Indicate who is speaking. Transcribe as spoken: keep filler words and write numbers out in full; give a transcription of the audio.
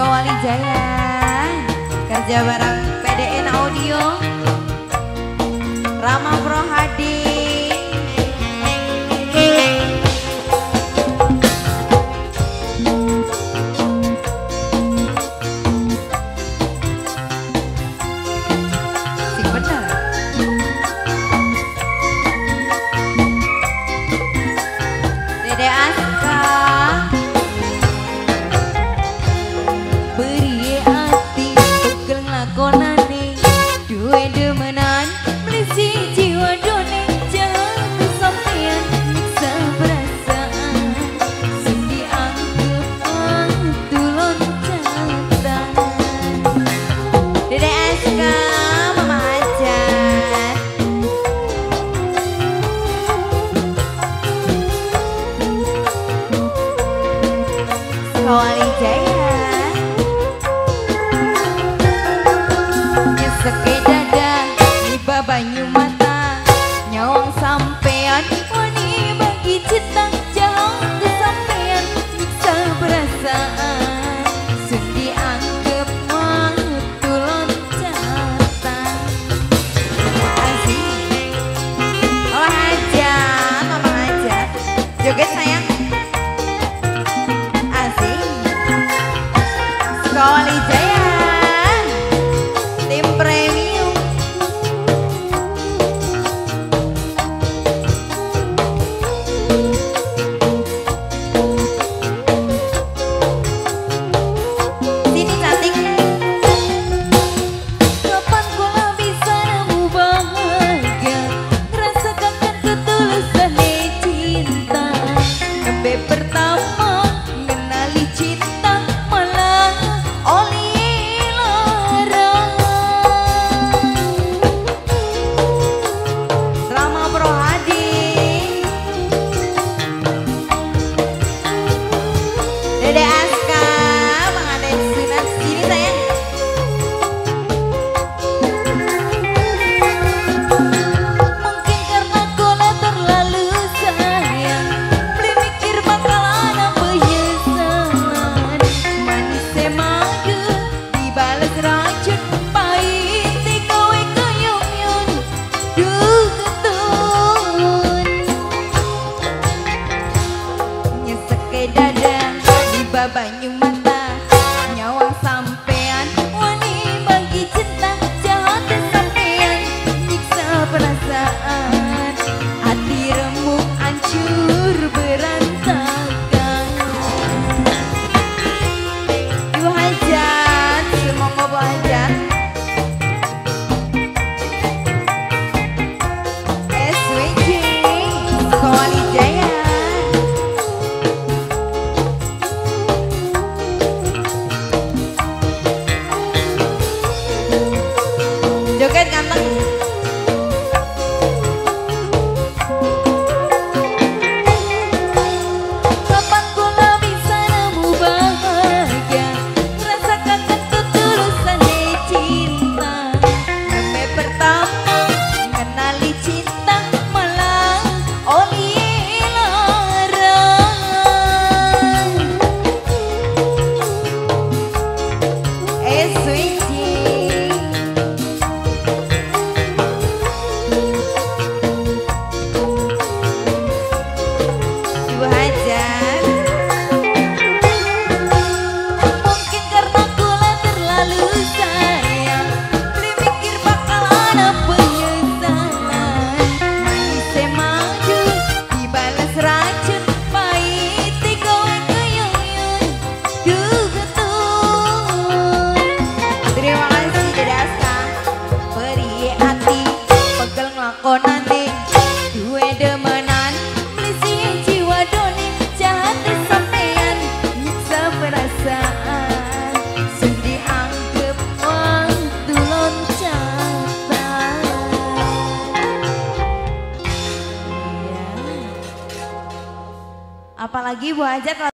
Speaker 1: Kawali Jaya, kerja bareng P D N Audio, Rama Pro Hadi. Sing bener. Dede Aska. Beri hati pegel lakonane duwe demenan melisi jiwa done jangan kesampean nyiksa perasaan sendi anggapan tulon catatan. Dede Aska Mama Ajar Kawali Jaya Sekedada liba banyu mata nyawang sampean wani bagi cinta jangan kesampean nyiksa perasaan sendi anggap tulon catatan. Asik oh aja mama aja joget sayang. Asik Kawali Jaya tim premium. Sini cantik. Kapan kula bisa nemu bahagia rasakan ketulusan cinta nembe pertama mengenali cinta malah oli Rama Pro Hadi. Dede Aska mengadai sunat sini sayang. Mungkin karena kula terlalu sayang belum mikir bakalan apa penyesalan manis madu dibalas racun pahit kowe kayong-yung duh ketun nyeseke dada liba banyu mata nyawang sampean wani bagi cinta jahat sampean nyiksa perasaan hati remuk hancur berantakan. Duh hajat semua ngobo hajat S W J Kawali Jaya joget ganteng. Kapan kula bisa nemu bahagia rasakan ketulusan cinta nembe pertama mengenali cinta malah oli larang. S W J Ibu Hajar. Mungkin karena kula terlalu sayang belum mikir bakalan apa penyesalan manis madu dibalas racun pahit kowe kayong-yung duh ketun. Terima kasih Dede Aska beri hati pegel nglakonane duwe demenan melisi jiwa done jahat sampean nyiksa perasaan sendi anggap waktu loncatan. Apalagi Bu Hajar